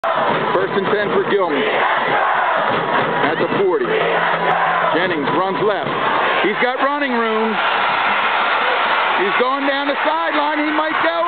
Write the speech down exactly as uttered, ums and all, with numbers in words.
First and ten for Gilman. At the forty. Jennings runs left. He's got running room. He's going down the sideline. He might go.